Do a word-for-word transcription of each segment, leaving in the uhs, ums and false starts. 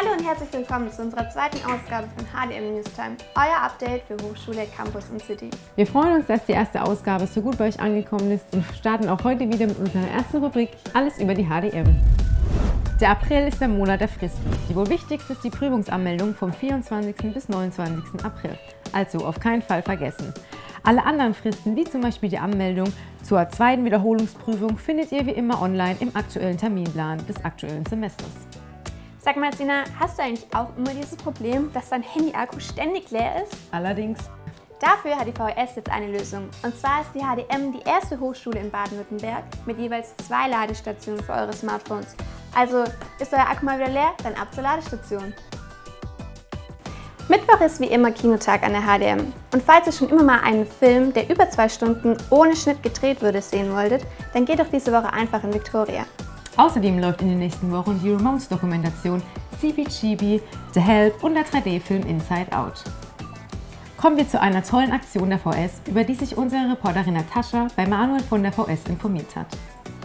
Hallo und herzlich willkommen zu unserer zweiten Ausgabe von H D M Newstime, euer Update für Hochschule, Campus und City. Wir freuen uns, dass die erste Ausgabe so gut bei euch angekommen ist und starten auch heute wieder mit unserer ersten Rubrik Alles über die H D M. Der April ist der Monat der Fristen. Die wohl wichtigste ist die Prüfungsanmeldung vom vierundzwanzigsten bis neunundzwanzigsten April. Also auf keinen Fall vergessen. Alle anderen Fristen, wie zum Beispiel die Anmeldung zur zweiten Wiederholungsprüfung, findet ihr wie immer online im aktuellen Terminplan des aktuellen Semesters. Sag mal, Sina, hast du eigentlich auch immer dieses Problem, dass dein Handy-Akku ständig leer ist? Allerdings. Dafür hat die V H S jetzt eine Lösung. Und zwar ist die H D M die erste Hochschule in Baden-Württemberg mit jeweils zwei Ladestationen für eure Smartphones. Also ist euer Akku mal wieder leer, dann ab zur Ladestation. Mittwoch ist wie immer Kinotag an der H D M. Und falls ihr schon immer mal einen Film, der über zwei Stunden ohne Schnitt gedreht wurde, sehen wolltet, dann geht doch diese Woche einfach in Victoria. Außerdem läuft in den nächsten Wochen die Ramones-Dokumentation C B G B, The Help und der drei D-Film Inside Out. Kommen wir zu einer tollen Aktion der V S, über die sich unsere Reporterin Natascha bei Manuel von der V S informiert hat.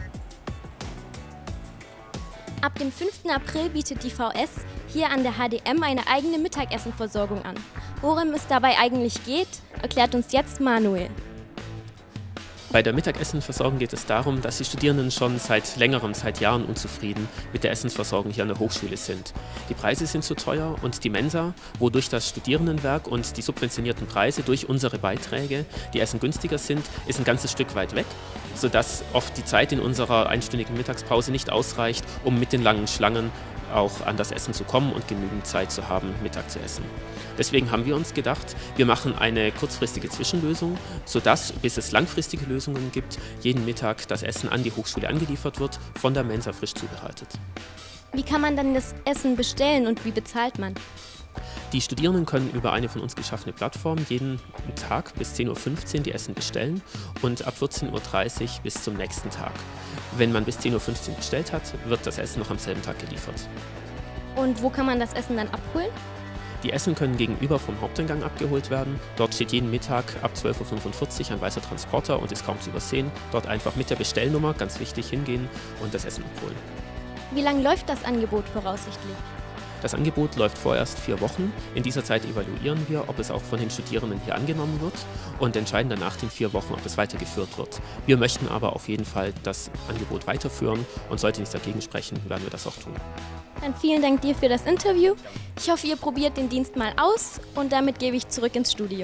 Ab dem fünften April bietet die V S hier an der H D M eine eigene Mittagessenversorgung an. Worum es dabei eigentlich geht, erklärt uns jetzt Manuel. Bei der Mittagessenversorgung geht es darum, dass die Studierenden schon seit längerem, seit Jahren unzufrieden mit der Essensversorgung hier an der Hochschule sind. Die Preise sind zu teuer und die Mensa, wodurch das Studierendenwerk und die subventionierten Preise durch unsere Beiträge, die Essen günstiger sind, ist ein ganzes Stück weit weg, sodass oft die Zeit in unserer einstündigen Mittagspause nicht ausreicht, um mit den langen Schlangen auch an das Essen zu kommen und genügend Zeit zu haben, Mittag zu essen. Deswegen haben wir uns gedacht, wir machen eine kurzfristige Zwischenlösung, sodass, bis es langfristige Lösungen gibt, jeden Mittag das Essen an die Hochschule angeliefert wird, von der Mensa frisch zubereitet. Wie kann man dann das Essen bestellen und wie bezahlt man? Die Studierenden können über eine von uns geschaffene Plattform jeden Tag bis zehn Uhr fünfzehn die Essen bestellen und ab vierzehn Uhr dreißig bis zum nächsten Tag. Wenn man bis zehn Uhr fünfzehn bestellt hat, wird das Essen noch am selben Tag geliefert. Und wo kann man das Essen dann abholen? Die Essen können gegenüber vom Haupteingang abgeholt werden. Dort steht jeden Mittag ab zwölf Uhr fünfundvierzig ein weißer Transporter und ist kaum zu übersehen. Dort einfach mit der Bestellnummer, ganz wichtig, hingehen und das Essen abholen. Wie lange läuft das Angebot voraussichtlich? Das Angebot läuft vorerst vier Wochen. In dieser Zeit evaluieren wir, ob es auch von den Studierenden hier angenommen wird und entscheiden dann nach den vier Wochen, ob es weitergeführt wird. Wir möchten aber auf jeden Fall das Angebot weiterführen und sollte nichts dagegen sprechen, werden wir das auch tun. Dann vielen Dank dir für das Interview. Ich hoffe, ihr probiert den Dienst mal aus und damit gebe ich zurück ins Studio.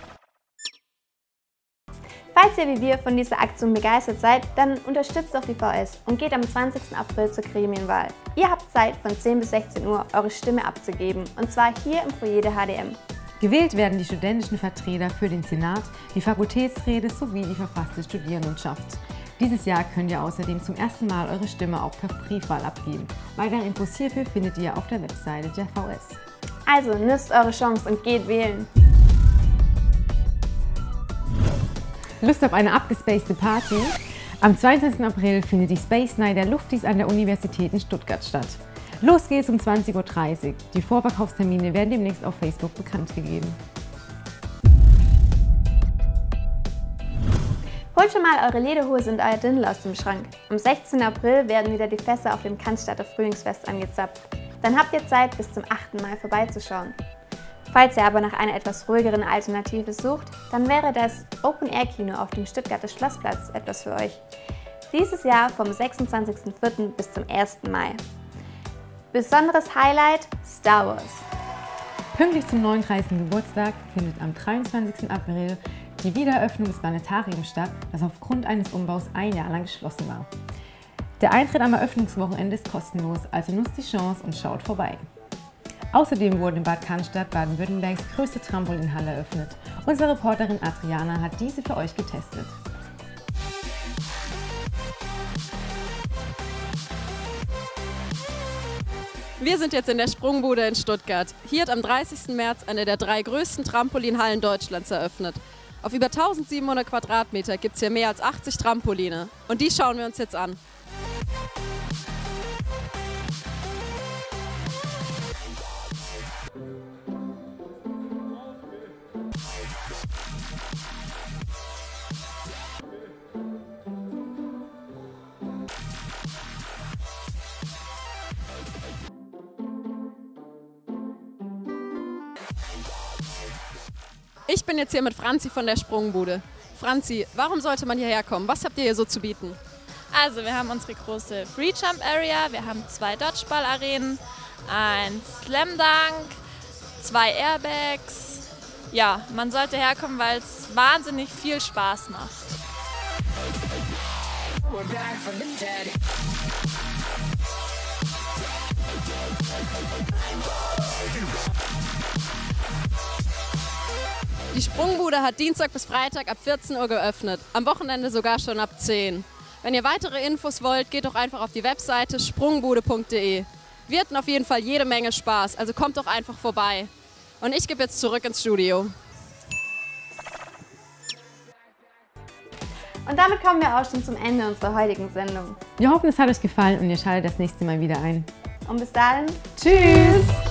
Falls ihr wie wir von dieser Aktion begeistert seid, dann unterstützt doch die V S und geht am zwanzigsten April zur Gremienwahl. Ihr habt Zeit, von zehn bis sechzehn Uhr eure Stimme abzugeben, und zwar hier im Foyer der H D M. Gewählt werden die studentischen Vertreter für den Senat, die Fakultätsräte sowie die verfasste Studierendenschaft. Dieses Jahr könnt ihr außerdem zum ersten Mal eure Stimme auch per Briefwahl abgeben. Weitere Infos hierfür findet ihr auf der Webseite der V S. Also nutzt eure Chance und geht wählen! Lust auf eine abgespacede Party? Am zweiundzwanzigsten April findet die Space Night der Luftis an der Universität in Stuttgart statt. Los geht's um zwanzig Uhr dreißig. Die Vorverkaufstermine werden demnächst auf Facebook bekannt gegeben. Holt schon mal eure Lederhose und euer Dirndl aus dem Schrank. Am sechzehnten April werden wieder die Fässer auf dem Cannstatter Frühlingsfest angezapft. Dann habt ihr Zeit, bis zum achten Mai vorbeizuschauen. Falls ihr aber nach einer etwas ruhigeren Alternative sucht, dann wäre das Open-Air-Kino auf dem Stuttgarter Schlossplatz etwas für euch. Dieses Jahr vom sechsundzwanzigsten vierten bis zum ersten Mai. Besonderes Highlight: Star Wars. Pünktlich zum neununddreißigsten Geburtstag findet am dreiundzwanzigsten April die Wiedereröffnung des Planetariums statt, das aufgrund eines Umbaus ein Jahr lang geschlossen war. Der Eintritt am Eröffnungswochenende ist kostenlos, also nutzt die Chance und schaut vorbei. Außerdem wurde in Bad Cannstatt Baden-Württembergs größte Trampolinhalle eröffnet. Unsere Reporterin Adriana hat diese für euch getestet. Wir sind jetzt in der Sprungbude in Stuttgart. Hier hat am dreißigsten März eine der drei größten Trampolinhallen Deutschlands eröffnet. Auf über eintausendsiebenhundert Quadratmeter gibt es hier mehr als achtzig Trampoline. Und die schauen wir uns jetzt an. Ich bin jetzt hier mit Franzi von der Sprungbude. Franzi, warum sollte man hierher kommen? Was habt ihr hier so zu bieten? Also wir haben unsere große Free Jump Area, wir haben zwei Dodgeball Arenen, ein Slam Dunk, zwei Airbags. Ja, man sollte herkommen, weil es wahnsinnig viel Spaß macht. Die Sprungbude hat Dienstag bis Freitag ab vierzehn Uhr geöffnet, am Wochenende sogar schon ab zehn. Wenn ihr weitere Infos wollt, geht doch einfach auf die Webseite sprungbude punkt de. Wir hatten auf jeden Fall jede Menge Spaß, also kommt doch einfach vorbei. Und ich gebe jetzt zurück ins Studio. Und damit kommen wir auch schon zum Ende unserer heutigen Sendung. Wir hoffen, es hat euch gefallen und ihr schaltet das nächste Mal wieder ein. Und bis dahin, Tschüss!